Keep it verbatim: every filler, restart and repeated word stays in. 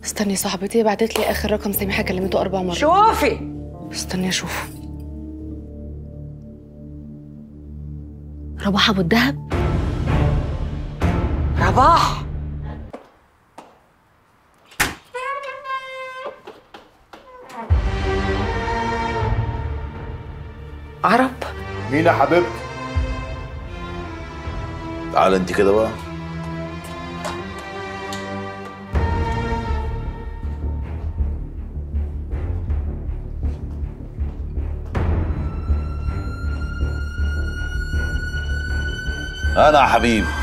استني، صاحبتي بعتت لي اخر رقم سميحه كلمته اربع مرات. شوفي. استني اشوف. رباح ابو الدهب. رباح. عرب. مين يا حبيبتي؟ تعالى انت كده بقى. انا يا حبيبي